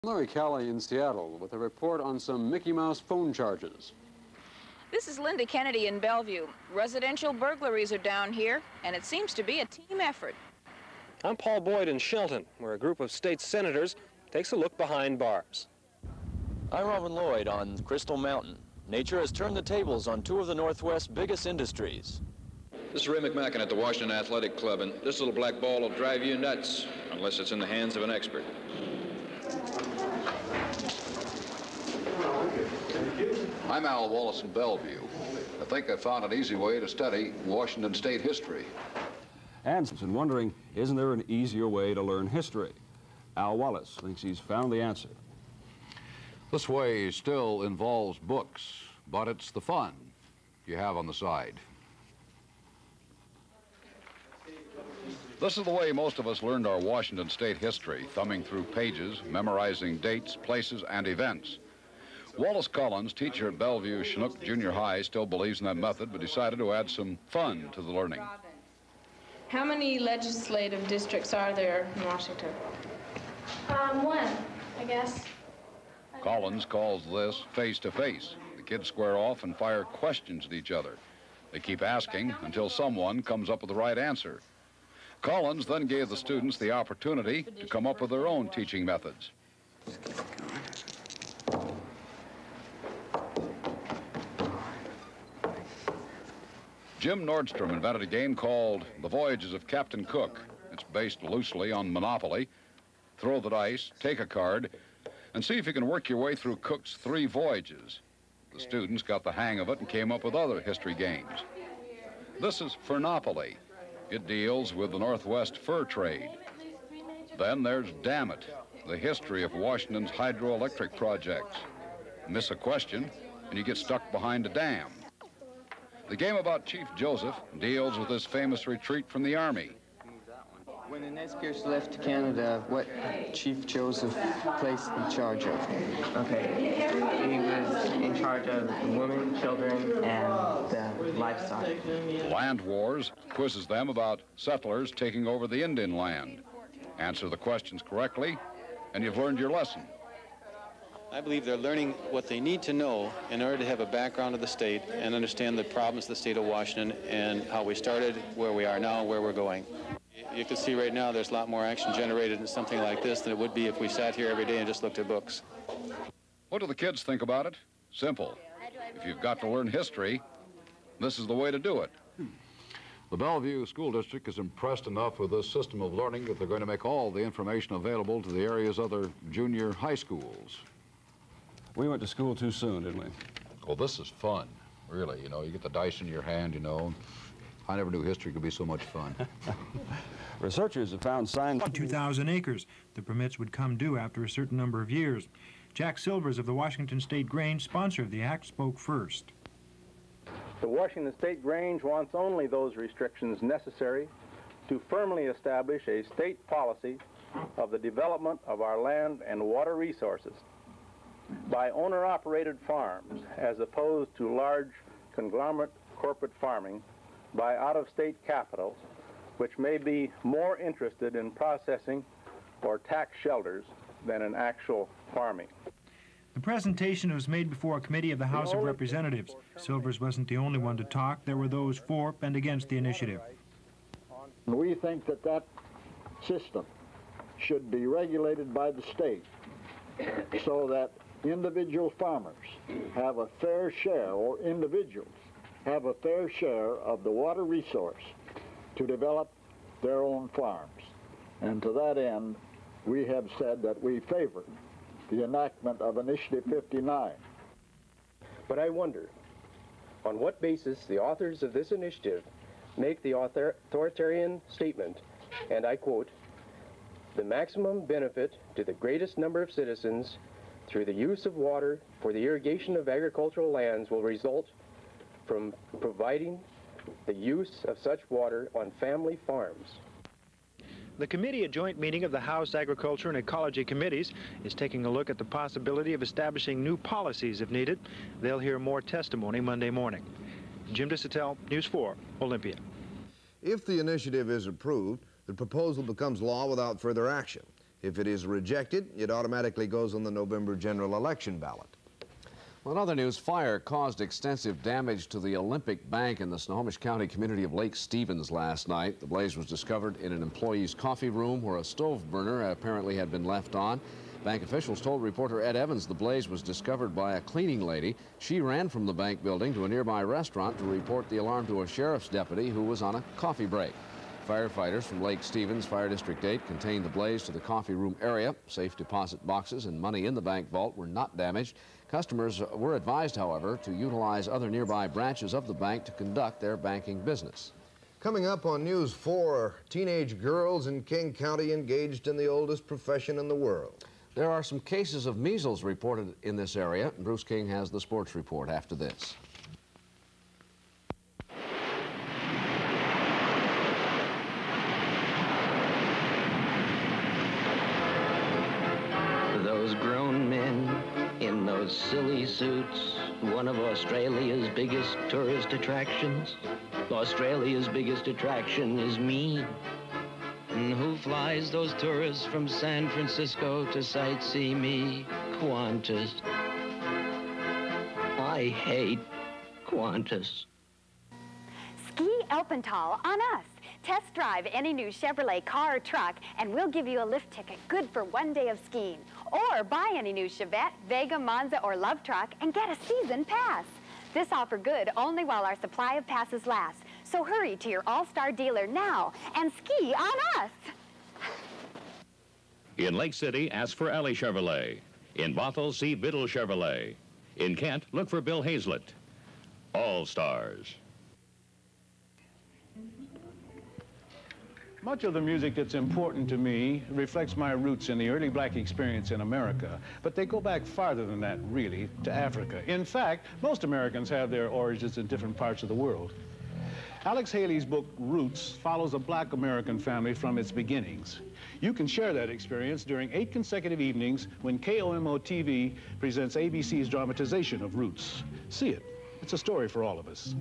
Larry Kelly in Seattle with a report on some Mickey Mouse phone charges. This is Linda Kennedy in Bellevue. Residential burglaries are down here, and it seems to be a team effort. I'm Paul Boyd in Shelton, where a group of state senators takes a look behind bars. I'm Robin Lloyd on Crystal Mountain. Nature has turned the tables on two of the Northwest's biggest industries. This is Ray McMacken at the Washington Athletic Club, and this little black ball will drive you nuts unless it's in the hands of an expert. I'm Al Wallace in Bellevue. I think I found an easy way to study Washington State history. And wondering, isn't there an easier way to learn history? Al Wallace thinks he's found the answer. This way still involves books, but it's the fun you have on the side. This is the way most of us learned our Washington State history, thumbing through pages, memorizing dates, places, and events. Wallace Collins, teacher at Bellevue Chinook Junior High, still believes in that method, but decided to add some fun to the learning. How many legislative districts are there in Washington? One, I guess. Collins calls this face-to-face. The kids square off and fire questions at each other. They keep asking until someone comes up with the right answer. Collins then gave the students the opportunity to come up with their own teaching methods. Jim Nordstrom invented a game called The Voyages of Captain Cook. It's based loosely on Monopoly. Throw the dice, take a card, and see if you can work your way through Cook's 3 voyages. The students got the hang of it and came up with other history games. This is Furnopoly. It deals with the Northwest fur trade. Then there's Dammit, the history of Washington's hydroelectric projects. Miss a question, and you get stuck behind a dam. The game about Chief Joseph deals with his famous retreat from the Army. When the Nez Perce left Canada, what Chief Joseph placed in charge of? Okay, he was in charge of the women, children, and livestock. Land Wars quizzes them about settlers taking over the Indian land. Answer the questions correctly, and you've learned your lesson. I believe they're learning what they need to know in order to have a background of the state and understand the problems of the state of Washington and how we started, where we are now, where we're going. You can see right now there's a lot more action generated in something like this than it would be if we sat here every day and just looked at books. What do the kids think about it? Simple. If you've got to learn history, this is the way to do it. The Bellevue School District is impressed enough with this system of learning that they're going to make all the information available to the area's other junior high schools. We went to school too soon, didn't we? Well, this is fun, really. You know, you get the dice in your hand, you know. I never knew history could be so much fun. Researchers have found signs... 2,000 acres. The permits would come due after a certain number of years. Jack Silvers of the Washington State Grange, sponsor of the act, spoke first. The Washington State Grange wants only those restrictions necessary to firmly establish a state policy of the development of our land and water resources by owner-operated farms as opposed to large conglomerate corporate farming by out-of-state capitals, which may be more interested in processing or tax shelters than in actual farming. The presentation was made before a committee of the House of Representatives. Silvers wasn't the only one to talk. There were those for and against the initiative. We think that that system should be regulated by the state so that individual farmers have a fair share, or individuals have a fair share of the water resource to develop their own farms. And to that end, we have said that we favor the enactment of Initiative 59. But I wonder, on what basis the authors of this initiative make the authoritarian statement, and I quote, "The maximum benefit to the greatest number of citizens through the use of water for the irrigation of agricultural lands will result from providing the use of such water on family farms." The committee, a joint meeting of the House Agriculture and Ecology Committees, is taking a look at the possibility of establishing new policies if needed. They'll hear more testimony Monday morning. Jim DeSatel, News 4, Olympia. If the initiative is approved, the proposal becomes law without further action. If it is rejected, it automatically goes on the November general election ballot. Well, in other news, fire caused extensive damage to the Olympic Bank in the Snohomish County community of Lake Stevens last night. The blaze was discovered in an employee's coffee room where a stove burner apparently had been left on. Bank officials told reporter Ed Evans the blaze was discovered by a cleaning lady. She ran from the bank building to a nearby restaurant to report the alarm to a sheriff's deputy who was on a coffee break. Firefighters from Lake Stevens Fire District 8 contained the blaze to the coffee room area. Safe deposit boxes and money in the bank vault were not damaged. Customers were advised, however, to utilize other nearby branches of the bank to conduct their banking business. Coming up on News 4, teenage girls in King County engaged in the oldest profession in the world. There are some cases of measles reported in this area. Bruce King has the sports report after this. Those grown men in those silly suits, one of Australia's biggest tourist attractions. Australia's biggest attraction is me. And who flies those tourists from San Francisco to sightsee me? Qantas. I hate Qantas. Ski Elpental on us. Test drive any new Chevrolet car or truck, and we'll give you a lift ticket good for one day of skiing. Or buy any new Chevette, Vega, Monza, or Love truck and get a season pass. This offer good only while our supply of passes lasts. So hurry to your All-Star dealer now and ski on us. In Lake City, ask for Alley Chevrolet. In Bothell, see Biddle Chevrolet. In Kent, look for Bill Hazlett. All Stars. Much of the music that's important to me reflects my roots in the early black experience in America, but they go back farther than that, really, to Africa. In fact, most Americans have their origins in different parts of the world. Alex Haley's book, Roots, follows a black American family from its beginnings. You can share that experience during 8 consecutive evenings when KOMO-TV presents ABC's dramatization of Roots. See it. It's a story for all of us.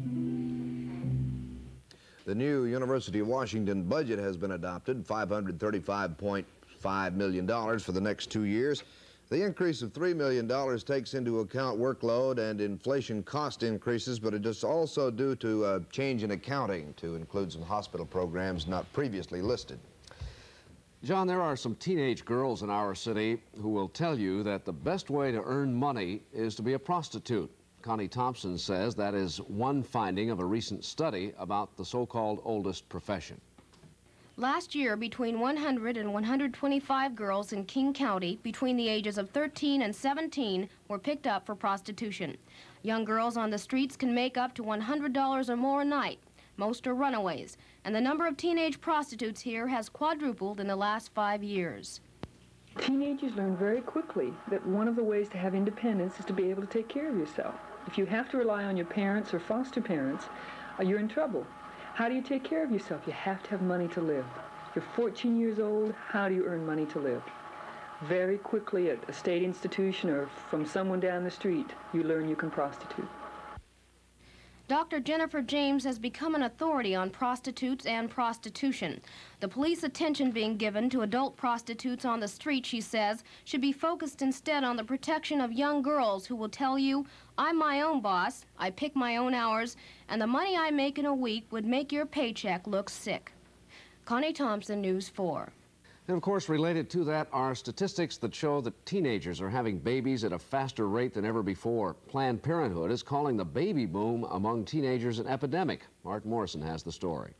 The new University of Washington budget has been adopted, $535.5 million for the next 2 years. The increase of $3 million takes into account workload and inflation cost increases, but it is also due to a change in accounting to include some hospital programs not previously listed. John, there are some teenage girls in our city who will tell you that the best way to earn money is to be a prostitute. Connie Thompson says that is one finding of a recent study about the so-called oldest profession. Last year, between 100 and 125 girls in King County between the ages of 13 and 17 were picked up for prostitution. Young girls on the streets can make up to $100 or more a night. Most are runaways, and the number of teenage prostitutes here has quadrupled in the last 5 years. Teenagers learn very quickly that one of the ways to have independence is to be able to take care of yourself. If you have to rely on your parents or foster parents, you're in trouble. How do you take care of yourself? You have to have money to live. You're 14 years old, how do you earn money to live? Very quickly at a state institution or from someone down the street, you learn you can prostitute. Dr. Jennifer James has become an authority on prostitutes and prostitution. The police attention being given to adult prostitutes on the street, she says, should be focused instead on the protection of young girls who will tell you, I'm my own boss, I pick my own hours, and the money I make in a week would make your paycheck look sick. Connie Thompson, News 4. And of course, related to that are statistics that show that teenagers are having babies at a faster rate than ever before. Planned Parenthood is calling the baby boom among teenagers an epidemic. Mark Morrison has the story.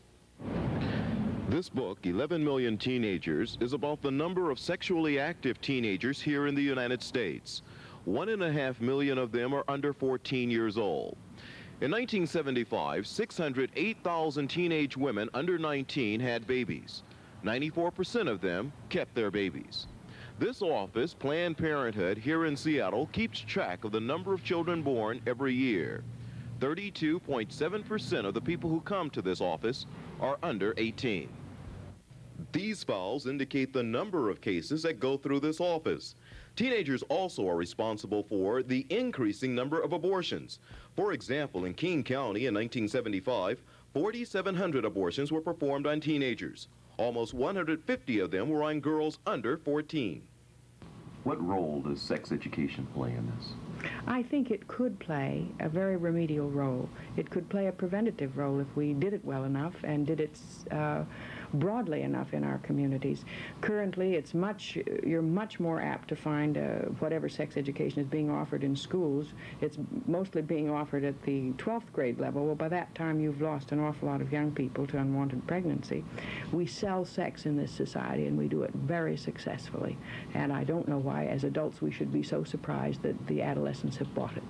This book, 11 Million Teenagers, is about the number of sexually active teenagers here in the United States. 1.5 million of them are under 14 years old. In 1975, 608,000 teenage women under 19 had babies. 94% of them kept their babies. This office, Planned Parenthood, here in Seattle, keeps track of the number of children born every year. 32.7% of the people who come to this office are under 18. These files indicate the number of cases that go through this office. Teenagers also are responsible for the increasing number of abortions. For example, in King County in 1975, 4,700 abortions were performed on teenagers. Almost 150 of them were on girls under 14. What role does sex education play in this? I think it could play a very remedial role. It could play a preventative role if we did it well enough and did it broadly enough in our communities. Currently, you're much more apt to find whatever sex education is being offered in schools. It's mostly being offered at the 12th grade level. Well, by that time, you've lost an awful lot of young people to unwanted pregnancy. We sell sex in this society, and we do it very successfully. And I don't know why, as adults, we should be so surprised that the adolescents have bought it.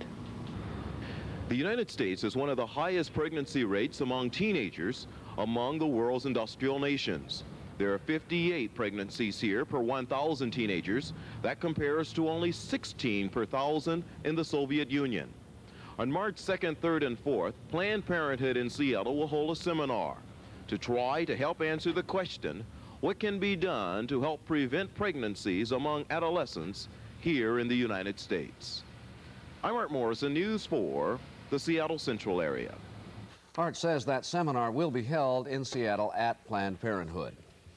The United States has one of the highest pregnancy rates among teenagers among the world's industrial nations. There are 58 pregnancies here per 1,000 teenagers. That compares to only 16 per 1,000 in the Soviet Union. On March 2nd, 3rd, and 4th, Planned Parenthood in Seattle will hold a seminar to try to help answer the question, what can be done to help prevent pregnancies among adolescents here in the United States? I'm Art Morrison, News 4, the Seattle Central area. Art says that seminar will be held in Seattle at Planned Parenthood.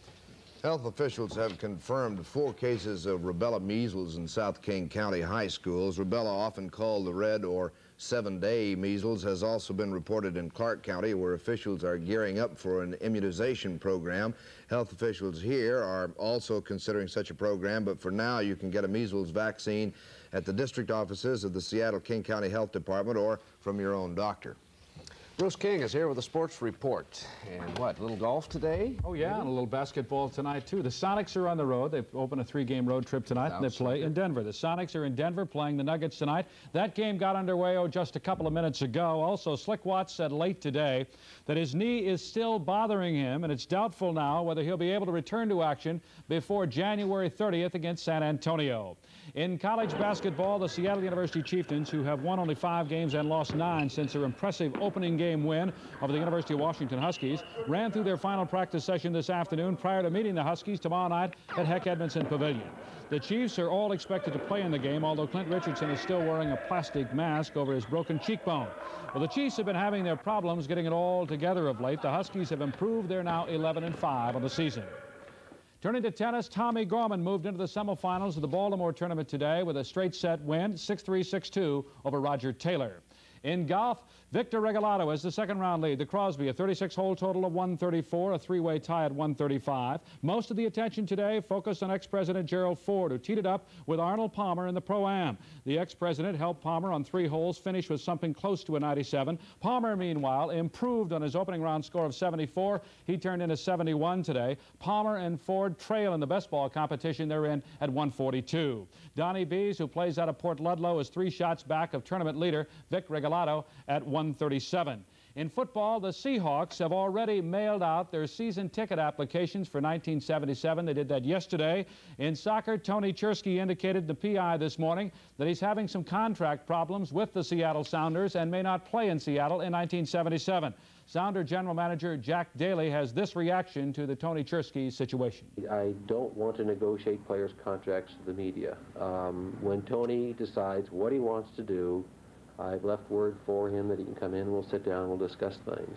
Health officials have confirmed 4 cases of rubella measles in South King County high schools. Rubella, often called the red or 7-day measles, has also been reported in Clark County, where officials are gearing up for an immunization program. Health officials here are also considering such a program, but for now you can get a measles vaccine at the district offices of the Seattle King County Health Department or from your own doctor. Bruce King is here with a sports report. And what, a little golf today? Oh, yeah, and a little basketball tonight, too. The Sonics are on the road. They've opened a 3-game road trip tonight, and they play in Denver. The Sonics are in Denver playing the Nuggets tonight. That game got underway, just a couple of minutes ago. Also, Slick Watts said late today that his knee is still bothering him, and it's doubtful now whether he'll be able to return to action before January 30th against San Antonio. In college basketball, the Seattle University Chieftains, who have won only 5 games and lost 9 since their impressive opening game win over the University of Washington Huskies, ran through their final practice session this afternoon prior to meeting the Huskies tomorrow night at Heck Edmondson Pavilion. The Chiefs are all expected to play in the game, although Clint Richardson is still wearing a plastic mask over his broken cheekbone. Well, the Chiefs have been having their problems getting it all together of late. The Huskies have improved. They're now 11-5 on the season. Turning to tennis, Tommy Gorman moved into the semifinals of the Baltimore tournament today with a straight set win, 6-3, 6-2 over Roger Taylor. In golf, Victor Regalado has the second-round lead. The Crosby, a 36-hole total of 134, a 3-way tie at 135. Most of the attention today focused on ex-President Gerald Ford, who teed it up with Arnold Palmer in the Pro-Am. The ex-president helped Palmer on 3 holes, finished with something close to a 97. Palmer, meanwhile, improved on his opening round score of 74. He turned in a 71 today. Palmer and Ford trail in the best ball competition they're in at 142. Donnie Bees, who plays out of Port Ludlow, is 3 shots back of tournament leader Vic Regalado at 137. In football, the Seahawks have already mailed out their season ticket applications for 1977. They did that yesterday. In soccer, Tony Chersky indicated to PI this morning that he's having some contract problems with the Seattle Sounders and may not play in Seattle in 1977. Sounder General Manager Jack Daly has this reaction to the Tony Chersky situation. I don't want to negotiate players' contracts with the media. When Tony decides what he wants to do, I've left word for him that he can come in, we'll sit down, we'll discuss things.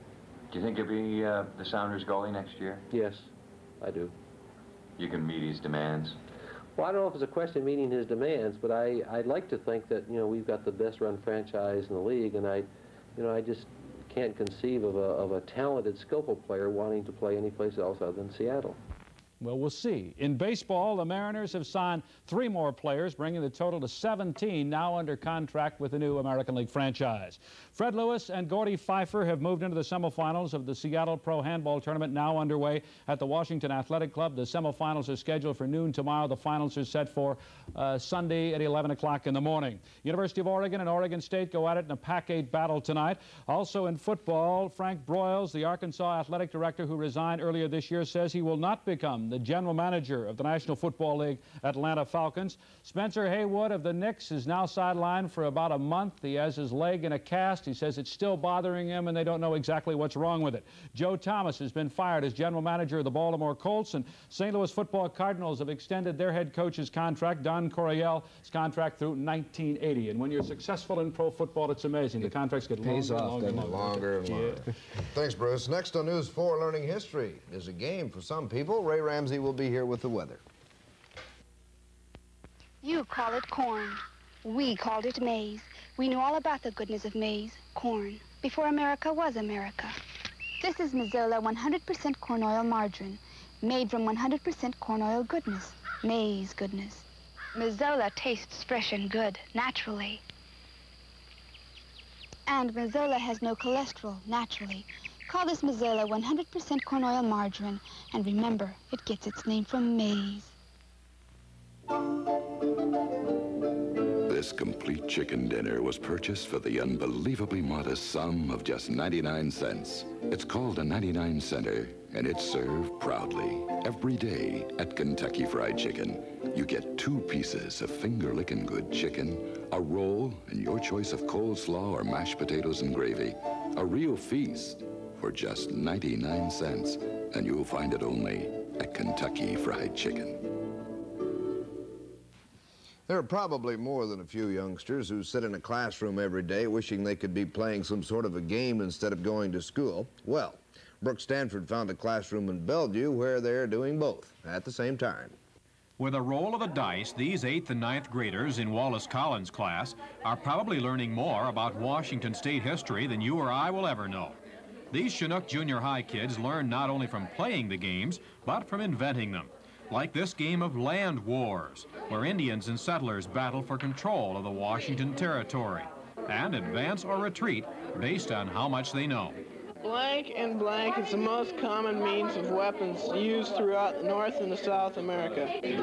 Do you think you'll be the Sounders goalie next year? Yes, I do. You can meet his demands? Well, I don't know if it's a question of meeting his demands, but I'd like to think that, you know, we've got the best run franchise in the league, and I just can't conceive of a talented, skillful player wanting to play any place else other than Seattle. Well, we'll see. In baseball, the Mariners have signed 3 more players, bringing the total to 17 now under contract with the new American League franchise. Fred Lewis and Gordy Pfeiffer have moved into the semifinals of the Seattle Pro Handball Tournament, now underway at the Washington Athletic Club. The semifinals are scheduled for noon tomorrow. The finals are set for Sunday at 11 o'clock in the morning. University of Oregon and Oregon State go at it in a Pac-8 battle tonight. Also in football, Frank Broyles, the Arkansas athletic director who resigned earlier this year, says he will not become the general manager of the National Football League Atlanta Falcons. Spencer Haywood of the Knicks is now sidelined for about a month. He has his leg in a cast. He says it's still bothering him and they don't know exactly what's wrong with it. Joe Thomas has been fired as general manager of the Baltimore Colts, and St. Louis Football Cardinals have extended their head coach's contract, Don Coryell's contract, through 1980. And when you're successful in pro football, it's amazing. The contracts get longer and longer. Yeah. Thanks, Bruce. Next on News 4, learning history is a game for some people. Ray Ramsey will be here with the weather. You call it corn. We called it maize. We knew all about the goodness of maize, corn, before America was America. This is Mazola 100% corn oil margarine, made from 100% corn oil goodness, maize goodness. Mazola tastes fresh and good, naturally. And Mazola has no cholesterol, naturally. Call this Mazola 100% corn oil margarine, and remember, it gets its name from maize. This complete chicken dinner was purchased for the unbelievably modest sum of just 99 cents. It's called a 99 center, and it's served proudly every day at Kentucky Fried Chicken. You get 2 pieces of finger-licking good chicken, a roll, and your choice of coleslaw or mashed potatoes and gravy. A real feast for just 99 cents, and you'll find it only at Kentucky Fried Chicken. There are probably more than a few youngsters who sit in a classroom every day wishing they could be playing some sort of a game instead of going to school. Well, Brooke Stanford found a classroom in Bellevue where they're doing both at the same time. With a roll of the dice, these 8th and 9th graders in Wallace Collins' class are probably learning more about Washington State history than you or I will ever know. These Chinook Junior High kids learn not only from playing the games, but from inventing them. Like this game of Land Wars, where Indians and settlers battle for control of the Washington territory, and advance or retreat based on how much they know. Blank and blank is the most common means of weapons used throughout the North and the South America. The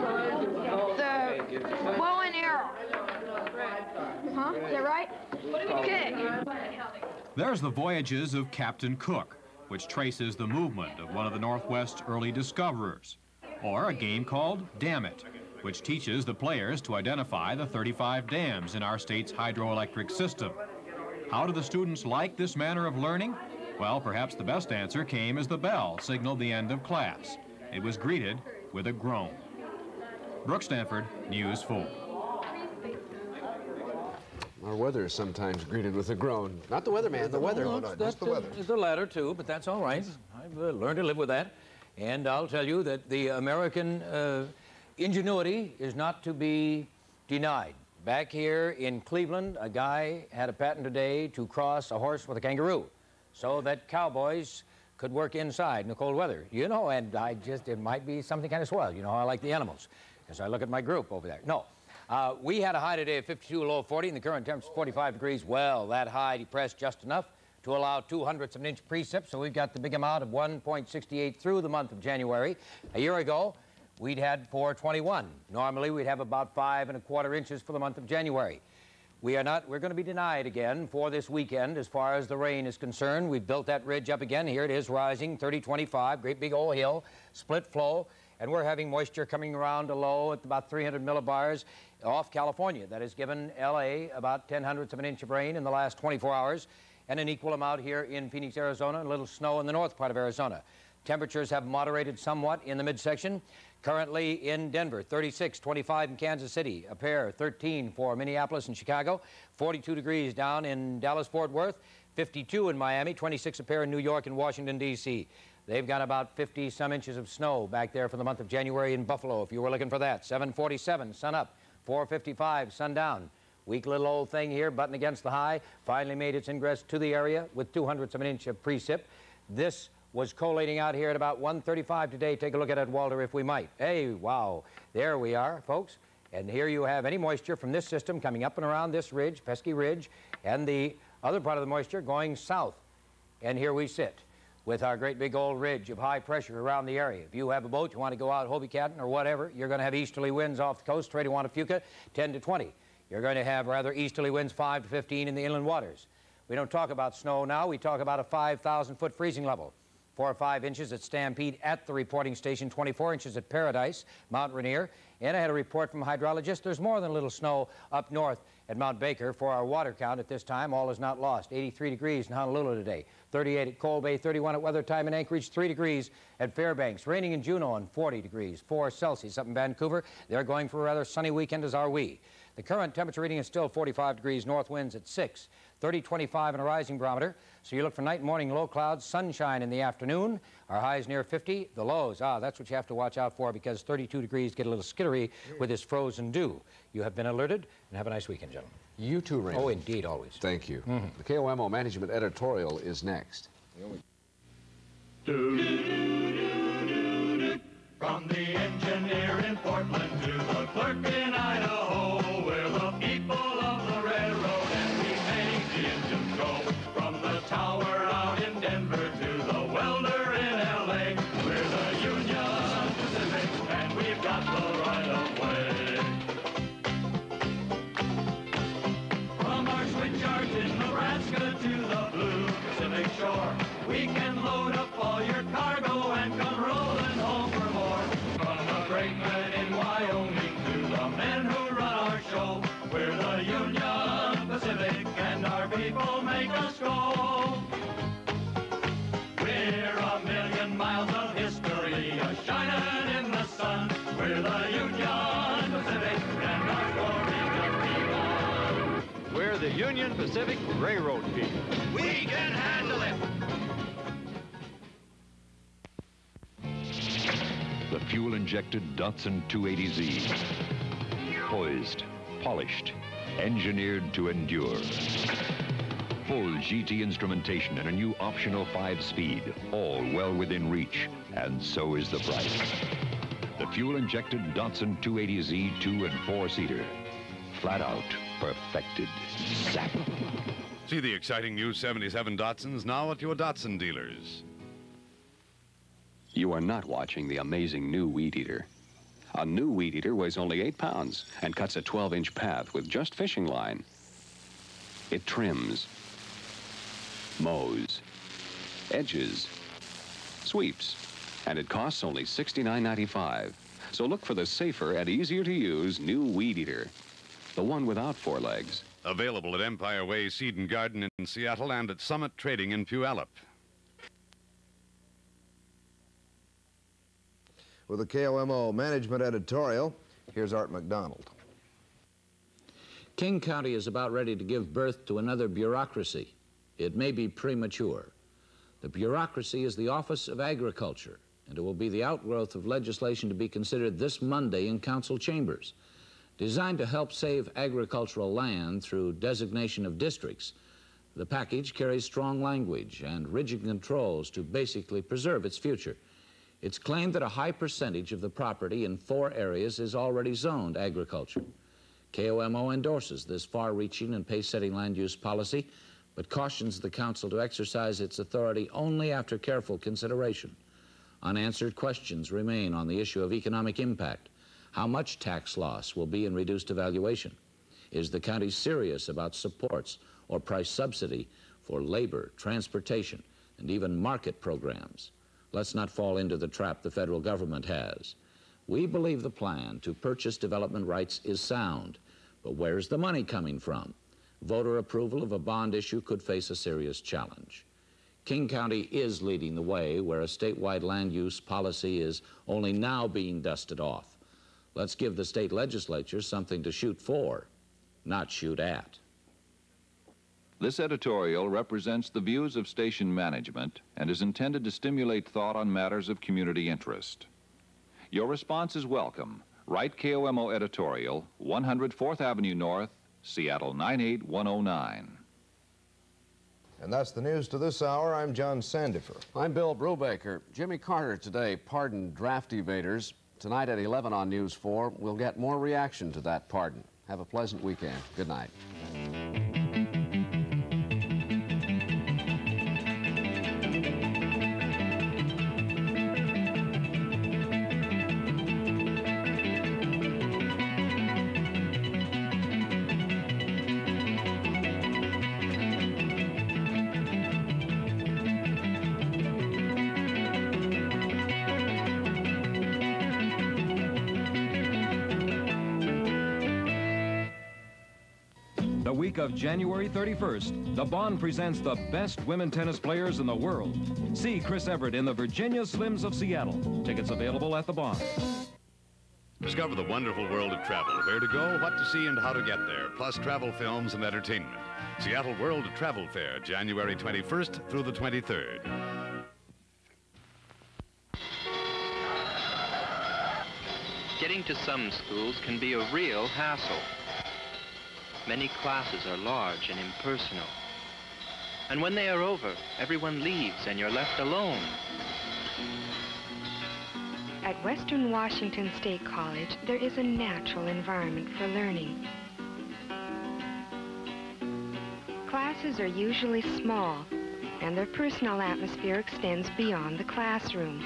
bow and arrow. Huh? Is that right? Okay. There's the Voyages of Captain Cook, which traces the movement of one of the Northwest's early discoverers. Or a game called Dam It, which teaches the players to identify the 35 dams in our state's hydroelectric system. How do the students like this manner of learning? Well, perhaps the best answer came as the bell signaled the end of class. It was greeted with a groan. Brooke Stanford, News 4. Our weather is sometimes greeted with a groan. Not the weatherman, the weather. No, just the weather. The latter, too, but that's all right. I've learned to live with that. And I'll tell you that the American ingenuity is not to be denied. Back here in Cleveland, a guy had a patent today to cross a horse with a kangaroo so that cowboys could work inside in the cold weather. You know, and it might be something kind of swell. You know how I like the animals, as I look at my group over there. No, we had a high today of 52, low of 40, and the current temperature is 45 degrees. Well, that high depressed just enough to allow 0.02 of an inch precip, so we've got the big amount of 1.68 through the month of January. A year ago, we'd had 421. Normally, we'd have about 5¼ inches for the month of January. We're going to be denied again for this weekend as far as the rain is concerned. We've built that ridge up again. Here it is rising, 3025, great big old hill, split flow, and we're having moisture coming around a low at about 300 millibars off California. That has given L.A. about 0.10 of an inch of rain in the last 24 hours. And an equal amount here in Phoenix, Arizona, and a little snow in the north part of Arizona. Temperatures have moderated somewhat in the midsection. Currently in Denver, 36, 25 in Kansas City, a pair, 13 for Minneapolis and Chicago, 42 degrees down in Dallas-Fort Worth, 52 in Miami, 26 a pair in New York and Washington, D.C. They've got about 50-some inches of snow back there for the month of January in Buffalo, if you were looking for that. 747, sun up, 455, sun down. Weak little old thing here, butting against the high, finally made its ingress to the area with 0.02 of an inch of precip. This was collating out here at about 135 today. Take a look at it, Walter, if we might. Hey, wow. There we are, folks. And here you have any moisture from this system coming up and around this ridge, pesky ridge, and the other part of the moisture going south. And here we sit with our great big old ridge of high pressure around the area. If you have a boat, you want to go out Hobie Catton or whatever, you're going to have easterly winds off the coast, Tehuantepec, 10 to 20. You're going to have rather easterly winds 5 to 15 in the inland waters. We don't talk about snow now. We talk about a 5,000-foot freezing level. 4 or 5 inches at Stampede at the reporting station, 24 inches at Paradise, Mount Rainier. And I had a report from a hydrologist. There's more than a little snow up north at Mount Baker. For our water count at this time, all is not lost. 83 degrees in Honolulu today, 38 at Cold Bay, 31 at Weather Time in Anchorage, 3 degrees at Fairbanks. Raining in Juneau and 40 degrees, 4 Celsius up in Vancouver. They're going for a rather sunny weekend, as are we. The current temperature reading is still 45 degrees, north winds at 6, 30-25 and a rising barometer. So you look for night and morning low clouds, sunshine in the afternoon. Our highs near 50, the lows, that's what you have to watch out for, because 32 degrees get a little skittery with this frozen dew. You have been alerted, and have a nice weekend, gentlemen. You too, Raymond. Oh, indeed, always. Thank you. The KOMO Management Editorial is next. From the engineer in Portland to the clerk in Idaho, we're the people of the railroad and we make the engines go. From the tower out in Denver to the welder in L.A., we're the Union Pacific and we've got the right of way. From our switch yards in Nebraska to the blue Pacific shore, we can load up all your cargo and come rolling home for more. From the brakemen in Wyoming to the men who run our show, we're the Union Pacific and our people make us go. We're a million miles of history, a-shining in the sun. We're the Union Pacific and our story just begun. We're the Union Pacific Railroad people. We can handle it. The fuel-injected Datsun 280Z. Poised, polished, engineered to endure. Full GT instrumentation and a new optional 5-speed, all well within reach, and so is the price. The fuel-injected Datsun 280Z 2- and 4-seater. Flat out perfected. Zap! See the exciting new 77 Datsuns now at your Datsun dealers. You are not watching the amazing new Weed Eater. A new Weed Eater weighs only 8 pounds and cuts a 12-inch path with just fishing line. It trims, mows, edges, sweeps, and it costs only $69.95. So look for the safer and easier to use new Weed Eater, the one without 4 legs. Available at Empire Way Seed and Garden in Seattle and at Summit Trading in Puyallup. With the KOMO Management Editorial, here's Art McDonald. King County is about ready to give birth to another bureaucracy. It may be premature. The bureaucracy is the Office of Agriculture, and it will be the outgrowth of legislation to be considered this Monday in council chambers. Designed to help save agricultural land through designation of districts, the package carries strong language and rigid controls to basically preserve its future. It's claimed that a high percentage of the property in 4 areas is already zoned agriculture. KOMO endorses this far-reaching and pace-setting land use policy, but cautions the council to exercise its authority only after careful consideration. Unanswered questions remain on the issue of economic impact. How much tax loss will be in reduced evaluation? Is the county serious about supports or price subsidy for labor, transportation, and even market programs? Let's not fall into the trap the federal government has. We believe the plan to purchase development rights is sound, but where's the money coming from? Voter approval of a bond issue could face a serious challenge. King County is leading the way where a statewide land use policy is only now being dusted off. Let's give the state legislature something to shoot for, not shoot at. This editorial represents the views of station management and is intended to stimulate thought on matters of community interest. Your response is welcome. Write KOMO Editorial, 100 4th Avenue North, Seattle 98109. And that's the news to this hour. I'm John Sandifer. I'm Bill Brubaker. Jimmy Carter today pardoned draft evaders. Tonight at 11 on News 4, we'll get more reaction to that pardon. Have a pleasant weekend. Good night. The week of January 31st, the Bond presents the best women tennis players in the world. See Chris Evert in the Virginia Slims of Seattle. Tickets available at the Bond. Discover the wonderful world of travel. Where to go, what to see, and how to get there. Plus travel films and entertainment. Seattle World Travel Fair, January 21st through the 23rd. Getting to some schools can be a real hassle. Many classes are large and impersonal. And when they are over, everyone leaves and you're left alone. At Western Washington State College, there is a natural environment for learning. Classes are usually small, and their personal atmosphere extends beyond the classroom.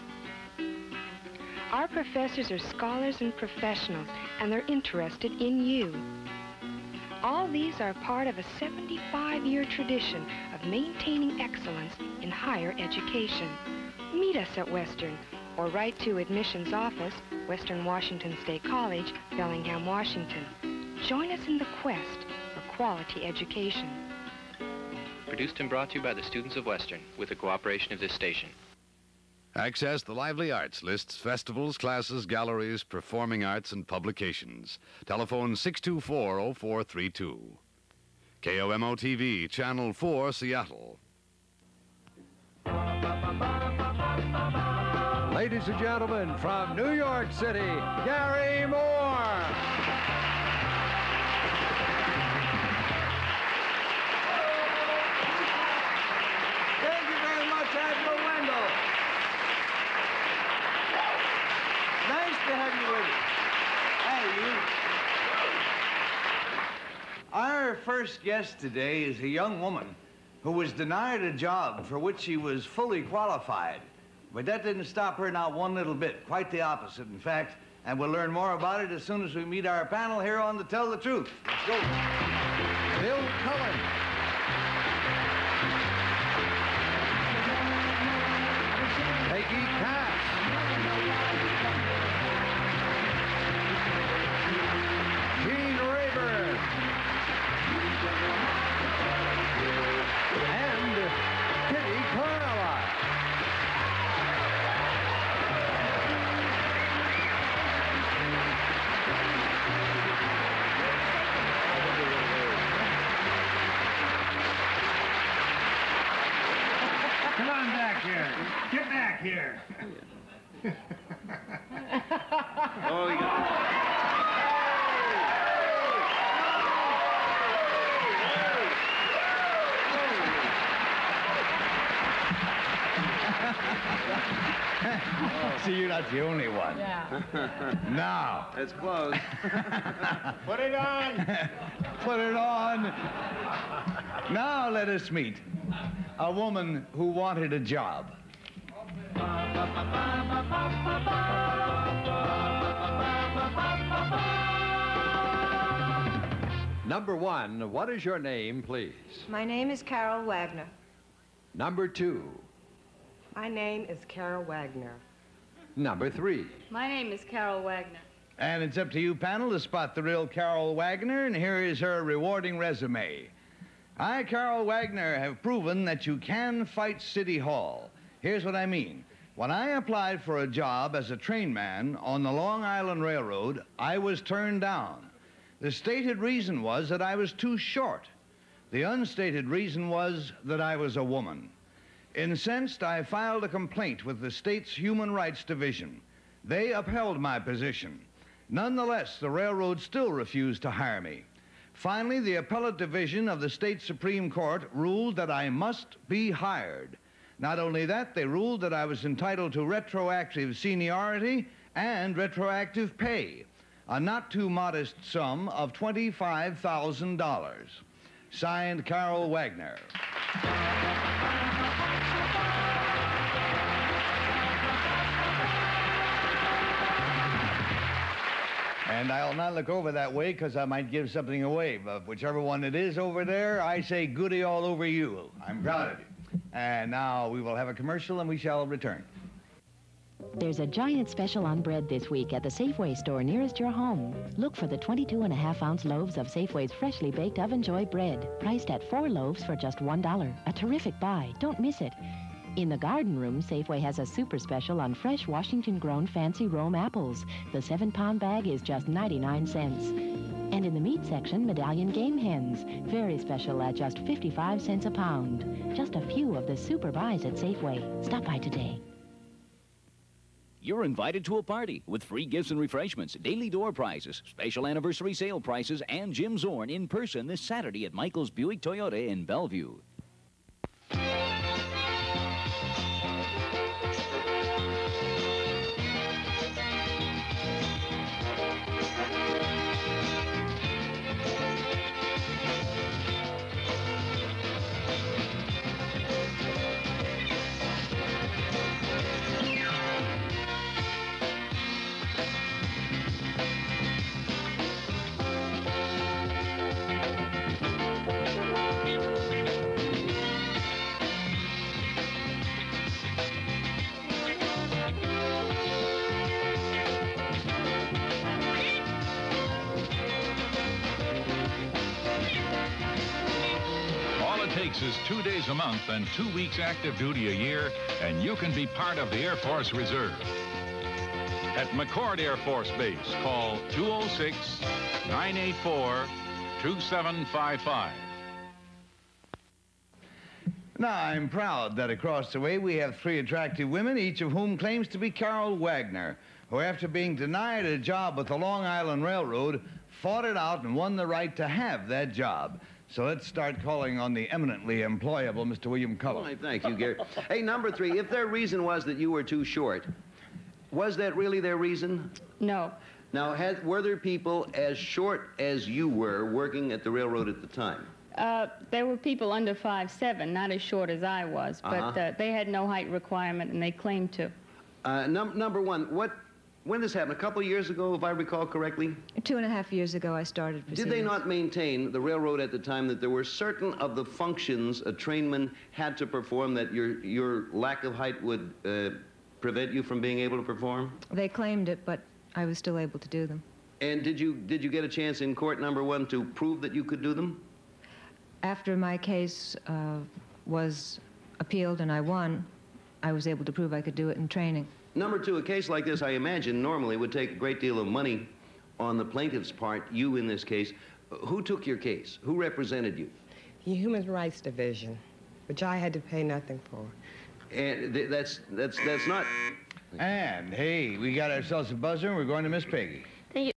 Our professors are scholars and professionals, and they're interested in you. All these are part of a 75-year tradition of maintaining excellence in higher education. Meet us at Western, or write to Admissions Office, Western Washington State College, Bellingham, Washington. Join us in the quest for quality education. Produced and brought to you by the students of Western, with the cooperation of this station. Access the lively arts lists, festivals, classes, galleries, performing arts, and publications. Telephone 624-0432. KOMO-TV, Channel 4, Seattle. Ladies and gentlemen, from New York City, Gary Moore. Thank you very much, Admiral Wendell. Nice to have you with us. Hey, you. Our first guest today is a young woman who was denied a job for which she was fully qualified. But that didn't stop her not one little bit. Quite the opposite, in fact. And we'll learn more about it as soon as we meet our panel here on the Tell the Truth. Let's go. Bill Cullen. Peggy Cass. Gene Rayburn. And Kitty Carnella. Come on back here. Get back here. Oh, you got See, you're not the only one. Yeah. Now. It's closed. Put it on. Put it on. Now let us meet a woman who wanted a job. Number one, what is your name, please? My name is Carol Wagner. Number two. My name is Carol Wagner. Number three. My name is Carol Wagner. And it's up to you, panel, to spot the real Carol Wagner, and here is her rewarding resume. I, Carol Wagner, have proven that you can fight City Hall. Here's what I mean. When I applied for a job as a trainman on the Long Island Railroad, I was turned down. The stated reason was that I was too short. The unstated reason was that I was a woman. Incensed, I filed a complaint with the state's Human Rights Division. They upheld my position. Nonetheless, the railroad still refused to hire me. Finally, the appellate division of the state Supreme Court ruled that I must be hired. Not only that, they ruled that I was entitled to retroactive seniority and retroactive pay, a not too modest sum of $25,000. Signed, Carol Wagner. And I'll not look over that way because I might give something away. But whichever one it is over there, I say goody all over you. I'm proud of you. And now we will have a commercial and we shall return. There's a giant special on bread this week at the Safeway store nearest your home. Look for the 22.5-ounce loaves of Safeway's freshly baked Oven Joy bread, priced at 4 loaves for just $1. A terrific buy. Don't miss it. In the garden room, Safeway has a super special on fresh Washington-grown Fancy Rome apples. The 7-pound bag is just 99 cents. And in the meat section, medallion game hens. Very special at just 55 cents a pound. Just a few of the super buys at Safeway. Stop by today. You're invited to a party with free gifts and refreshments, daily door prizes, special anniversary sale prices, and Jim Zorn in person this Saturday at Michael's Buick Toyota in Bellevue. Is 2 days a month and 2 weeks active duty a year, and you can be part of the Air Force Reserve. At McChord Air Force Base, call 206-984-2755. Now, I'm proud that across the way we have 3 attractive women, each of whom claims to be Carol Wagner, who, after being denied a job with the Long Island Railroad, fought it out and won the right to have that job. So let's start calling on the eminently employable Mr. William Cullen. Well, thank you, Gary. Hey, number 3, if their reason was that you were too short, was that really their reason? No. Now, were there people as short as you were working at the railroad at the time? There were people under 5'7", not as short as I was, but they had no height requirement, and they claimed to. Number 1, when this happened, a couple of years ago, if I recall correctly? 2.5 years ago, I started proceedings. Did they not maintain, the railroad at the time, that there were certain of the functions a trainman had to perform that your lack of height would prevent you from being able to perform? They claimed it, but I was still able to do them. And did you get a chance in court, number 1, to prove that you could do them? After my case was appealed and I won, I was able to prove I could do it in training. Number 2, a case like this, I imagine, normally would take a great deal of money on the plaintiff's part, you in this case. Who took your case? Who represented you? The Human Rights Division, which I had to pay nothing for. And that's not... And, hey, we got ourselves a buzzer, and we're going to Miss Peggy.